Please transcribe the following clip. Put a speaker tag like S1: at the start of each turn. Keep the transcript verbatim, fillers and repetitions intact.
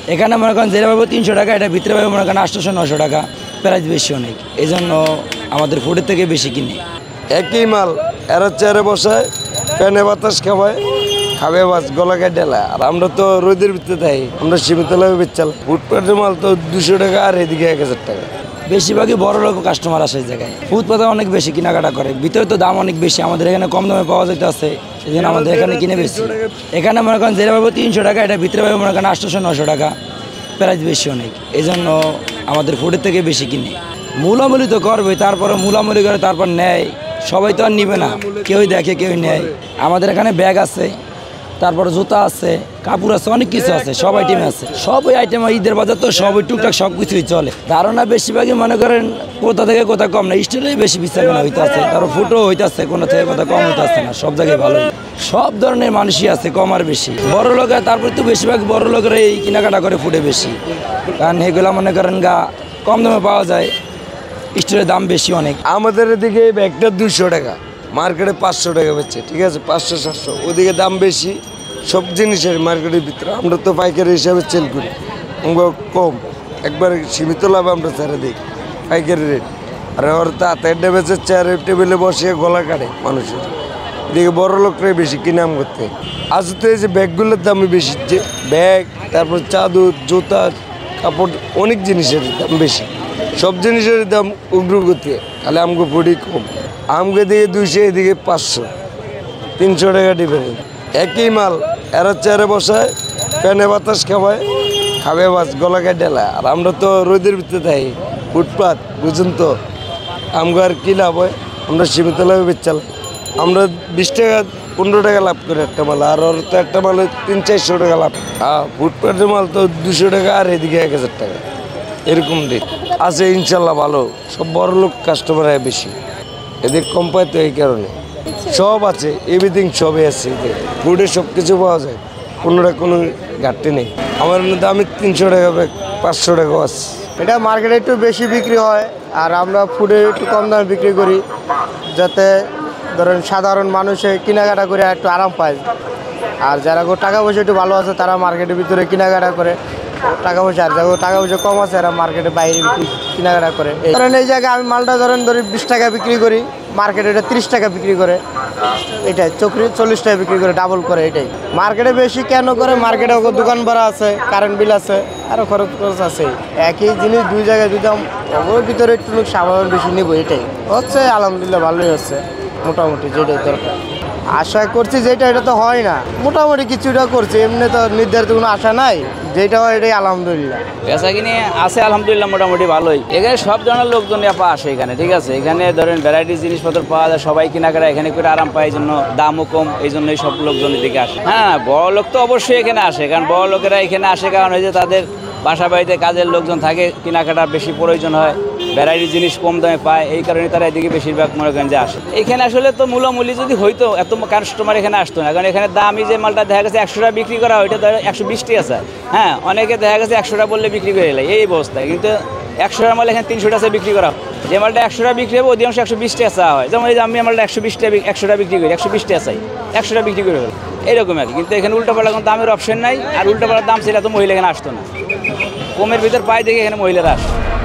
S1: এখানে মনে করেন যেটা পাবো তিনশো টাকা, এটা ভিতরে পাবো মনে করেন আটশোশো নশো টাকা, প্রাইস বেশি অনেক, এই জন্য আমাদের ফুডের থেকে বেশি কিনে।
S2: একই মাল এরা চেয়ারে বসায়, প্যানে বাতাস খাওয়ায়, খাবে বাস গলা ডেলা। আর আমরা তো রোদের ভিতরে থাকি, আমরা সীমিত লাভে বেচাল। ফুটপাতের মাল তো দুশো টাকা আর এদিকে এক হাজার টাকা।
S1: বেশিরভাগই বড় লোক কাস্টমার আসে এই জায়গায়, ফুটপাতে অনেক বেশি কেনাকাটা করে, ভিতরে তো দাম অনেক বেশি, আমাদের এখানে কম দামে পাওয়া যেতে আছে, এই জন্য আমাদের এখানে কিনে বেশি। এখানে মনে করেন যেটা পাবো তিনশো টাকা, এটা ভিতরে পাবো মনে করেন আটশোশো নশো টাকা, প্রাইস বেশি অনেক, এই জন্য আমাদের ফুডের থেকে বেশি কিনে। মূলামূলি তো করবে, তারপরে মূলামূলি করে তারপর নেয়, সবাই তো আর নিবে না, কেউই দেখে কেউই নেয়। আমাদের এখানে ব্যাগ আছে, তারপরে জুতা আছে, কাপড় আছে, অনেক কিছু আছে, সব আইটেম আছে, সব ওই আইটেম। ঈদের বাজার তো সবই টুকটাক সব কিছুই চলে। ধারণা বেশিরভাগই মনে করেন কোথা থেকে কোথা কম না, স্টিলেই বেশি বিচার হইতে আছে, তারপর ফুটো হইতেছে, কোনো থেকে কোথা কম হইতে আসছে না, সব জায়গায় ভালো। সব ধরনের মানুষই আছে, কম আর বেশি। বড় লোকের তারপর তো বেশিরভাগ বড় লোকেরা এই কেনাকাটা করে ফুটে বেশি, কারণ এগুলা মনে করেন গা কম দামে পাওয়া যায়, স্টিলের দাম বেশি অনেক।
S2: আমাদের এদিকে এই ব্যাগটা দুশো টাকা, মার্কেটে পাঁচশো টাকা বেচছে, ঠিক আছে, পাঁচশো সাতশো, ওদিকে দাম বেশি সব জিনিসের মার্কেটের ভিতরে। আমরা তো পাইকারি হিসাবে সেল করি, আমরা কম একবার সীমিত লাভ আমরা ছেড়ে দিই পাইকারি রেট। আর ওর তো হাতের বেচে চেয়ারে টেবিলে বসে গলা কাটে মানুষের, এদিকে বড় লোকরাই বেশি কিনাম করতে। আজ তো এই যে ব্যাগগুলোর দামই বেশি, যে ব্যাগ, তারপর চাদর, জুতা, কাপড়, অনেক জিনিসের দাম বেশি, সব জিনিসের দাম উগ্রগতি। খালি আমগো পড়ি কম, আমগো দিকে দুইশো, এদিকে পাঁচশো, তিনশো টাকা ডিফারেন্স। একই মাল এরা চেয়ারে বসায়, প্যানে বাতাস খাওয়ায়, খাবে বাস গলা ডেলা। আর আমরা তো রোদের ভিতরে থাকি, ফুটপাত, বুঝুন তো, আমগো আর কী লাভ হয়, আমরা সীমিত লাভে বেচাল। আমরা বিশ টাকা পনেরো টাকা লাভ করি একটা মাল, আর ওর তো একটা মাল তিন চারশো টাকা লাভ। হ্যাঁ, ফুটপাতের মাল তো দুশো টাকা আর এদিকে এক হাজার টাকা, এরকম রেট আছে। ইনশাল্লাহ ভালো, সব বড় লোক কাস্টমার হয় বেশি, এদের কম পায় তো এই কারণে। সব আছে, এভরিথিং সবই আছে, ফুডে সব কিছু পাওয়া যায়, কোনোটা কোনো ঘাটতি নেই। আমার দামে তিনশো টাকা ব্যাগ, পাঁচশো টাকাও আছে।
S3: এটা মার্কেটে একটু বেশি বিক্রি হয়, আর আমরা ফুডে একটু কম দামে বিক্রি করি, যাতে ধরেন সাধারণ মানুষে কেনাকাটা করে একটু আরাম পায়। আর যারা টাকা পয়সা একটু ভালো আছে তারা মার্কেটের ভিতরে কেনাকাটা করে টাকা পয়সা, আর যারা টাকা পয়সা কম আছে এরা মার্কেটে বাইরে কেনাকাটা করে। ধরেন এই জায়গায় আমি মালটা ধরেন ধরি বিশ টাকা বিক্রি করি, মার্কেটে এটা তিরিশ টাকা বিক্রি করে, এটাই চক্রি চল্লিশ টাকা বিক্রি করে, ডাবল করে। এটাই মার্কেটে বেশি কেন করে, মার্কেটে দোকান ভাড়া আছে, কারেন্ট বিল আছে, আরও খরচ খরচ আছে। একই জিনিস দুই জায়গায় যদি ওর ভিতরে একটু সাধারণ বেশি নেবো, এটাই হচ্ছে। আলহামদুলিল্লাহ ভালোই হচ্ছে, মোটামুটি যেটাই দরকার। আশা করছি যেটা, এটা তো হয় না, মোটামুটি কিছুটা করছি, এমনি তো নির্ধারিত কোনো আশা নাই, যেটা হয় এটাই আলহামদুলিল্লাহ।
S4: বেচা কিনে আছে আলহামদুলিল্লাহ মোটামুটি ভালোই। এখানে সব ধরনের লোকজন আপা আসে এখানে, ঠিক আছে, এখানে ধরেন ভ্যারাইটিস জিনিসপত্র পাওয়া যায়, সবাই কেনাকাটা এখানে করে আরাম পায়, এই জন্য দামও কম, এই জন্যই সব লোকজন এদিকে আসে। হ্যাঁ, বড় লোক তো অবশ্যই এখানে আসে, কারণ বড় লোকেরা এখানে আসে কারণ ওই যে তাদের বাসা বাড়িতে কাজের লোকজন থাকে, কেনাকাটা বেশি প্রয়োজন হয়, ভ্যারাইটি জিনিস কম দামে পায়, এই কারণে তারা এদিকে বেশিরভাগ মনে করেন যে আসে। এখানে আসলে তো মূলামূলি যদি হইতো এত কাস্টমার এখানে আসতো না, কারণ এখানে দামি যে মালটা দেখা গেছে একশো টাকা বিক্রি করা, ওইটা ধরো একশো বিশ টাকা আছে। হ্যাঁ, অনেকে দেখা গেছে একশো টাকা বললে বিক্রি করে এলাই, এই অবস্থায়। কিন্তু একশো টাকা মাল এখানে তিনশো টাকা বিক্রি করা, যে মালটা একশো টাকা বিক্রি হবে অধিকাংশ একশো বিশ টাকা চাওয়া হয়। যেমন এই যে আমি মালটা একশো বিশ টাকা একশো টাকা বিক্রি করি, একশো বিশ টাকা চাই, একশো টাকা বিক্রি করে ফেলি, এইরকম আর কি। কিন্তু এখানে উল্টাপাল্টা কোনো দামের অপশন নাই, আর উল্টাপাল্টার দাম ছিল এত মহিলা এখানে আসতো না, কমের ভিতর পাই দেখে এখানে মহিলারা আসে।